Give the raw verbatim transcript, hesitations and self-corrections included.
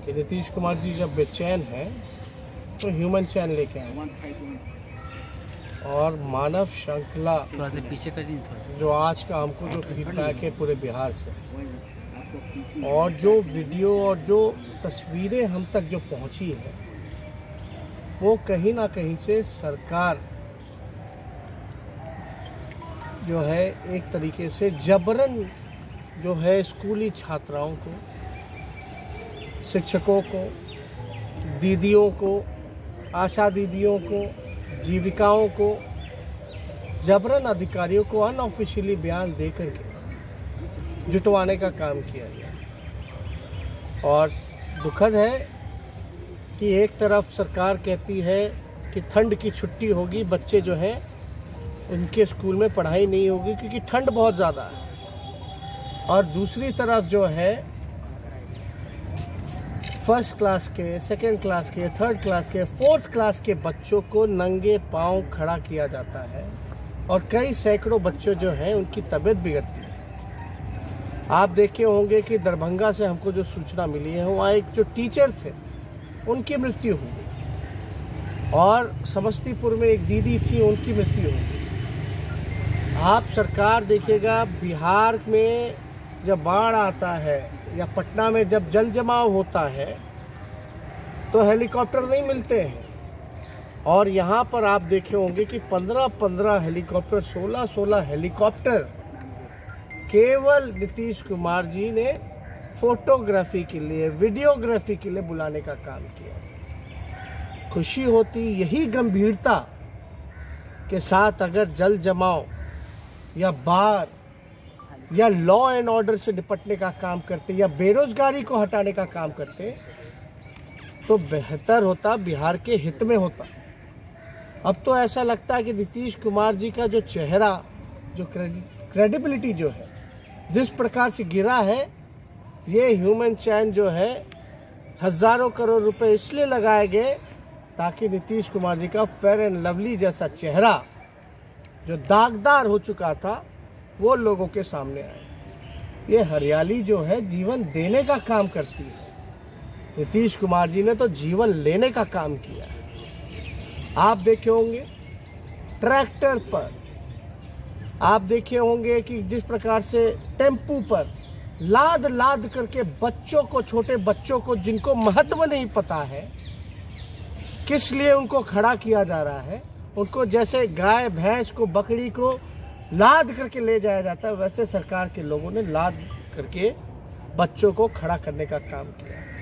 कि नीतीश कुमार जी जब बेचैन हैं तो ह्यूमन चैन लेके आए और मानव श्रृंखला थोड़ा सा पीछे करिए, थोड़ा सा जो आज का हमको जो फीडबैक है पूरे बिहार से, और जो वीडियो और जो तस्वीरें हम तक जो पहुंची है, वो कहीं ना कहीं से सरकार जो है एक तरीके से जबरन जो है स्कूली छात्राओं को, शिक्षकों को, दीदियों को, आशा दीदियों को, जीविकाओं को, जबरन अधिकारियों को अनऑफिशियली बयान दे करके जुटवाने का काम किया गया। और दुखद है कि एक तरफ सरकार कहती है कि ठंड की छुट्टी होगी, बच्चे जो हैं उनके स्कूल में पढ़ाई नहीं होगी क्योंकि ठंड बहुत ज़्यादा है, और दूसरी तरफ जो है फर्स्ट क्लास के, सेकेंड क्लास के, थर्ड क्लास के, फोर्थ क्लास के बच्चों को नंगे पांव खड़ा किया जाता है और कई सैकड़ों बच्चों जो हैं उनकी तबीयत बिगड़ती है। आप देखे होंगे कि दरभंगा से हमको जो सूचना मिली है, वहाँ एक जो टीचर थे उनकी मृत्यु हो गई, और समस्तीपुर में एक दीदी थी उनकी मृत्यु हो गई। आप सरकार देखिएगा, बिहार में जब बाढ़ आता है या पटना में जब जल जमाव होता है तो हेलीकॉप्टर नहीं मिलते हैं, और यहाँ पर आप देखे होंगे कि पंद्रह पंद्रह हेलीकॉप्टर, सोलह सोलह हेलीकॉप्टर केवल नीतीश कुमार जी ने फोटोग्राफी के लिए, वीडियोग्राफी के लिए बुलाने का काम किया। खुशी होती यही गंभीरता के साथ अगर जल जमाव या बाढ़ या लॉ एंड ऑर्डर से निपटने का काम करते या बेरोजगारी को हटाने का काम करते तो बेहतर होता, बिहार के हित में होता। अब तो ऐसा लगता है कि नीतीश कुमार जी का जो चेहरा, जो क्रेडिबिलिटी जो है जिस प्रकार से गिरा है, ये ह्यूमन चैन जो है हजारों करोड़ रुपए इसलिए लगाए गए ताकि नीतीश कुमार जी का फेयर एंड लवली जैसा चेहरा जो दागदार हो चुका था वो लोगों के सामने आए। ये हरियाली जो है जीवन देने का काम करती है, नीतीश कुमार जी ने तो जीवन लेने का काम किया है। आप देखे होंगे ट्रैक्टर पर, आप देखे होंगे कि जिस प्रकार से टेम्पू पर लाद लाद करके बच्चों को, छोटे बच्चों को जिनको महत्व नहीं पता है किस लिए उनको खड़ा किया जा रहा है, उनको जैसे गाय भैंस को, बकरी को लाद करके ले जाया जाता है, वैसे सरकार के लोगों ने लाद करके बच्चों को खड़ा करने का काम किया।